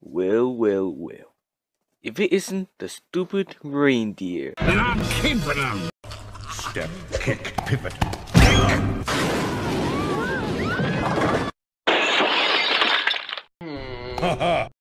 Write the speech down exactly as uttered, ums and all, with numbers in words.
Well, well, well. If it isn't the stupid reindeer. And I'm keeping them! Step, kick, pivot. Ha ha!